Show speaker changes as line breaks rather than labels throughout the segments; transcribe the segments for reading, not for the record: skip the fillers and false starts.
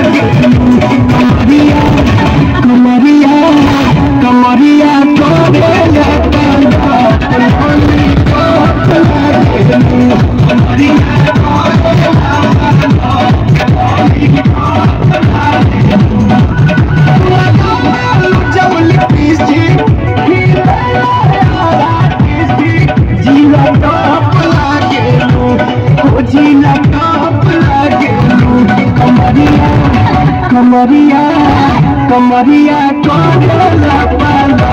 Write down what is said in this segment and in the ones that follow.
कमरिया कमरिया कमरिया करे कमरिया कमरिया लपा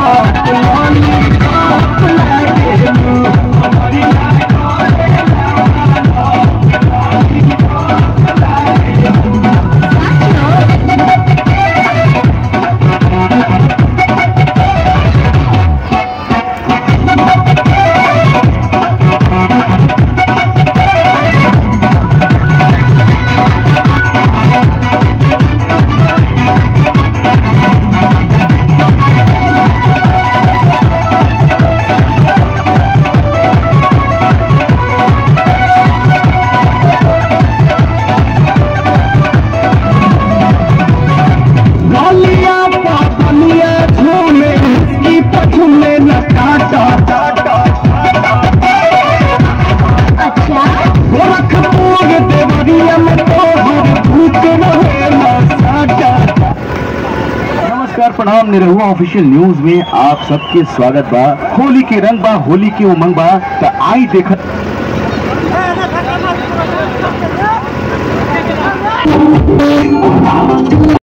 प्रणाम निरहुआ ऑफिशियल न्यूज में आप सबके स्वागत बा। होली के रंग बा, होली के उमंग बा, तो आई देखा